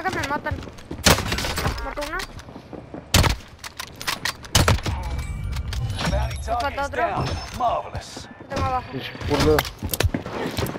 que me matan. Mato una. Bounty falta target's otro. down. Marvelous. Tengo abajo. Burada.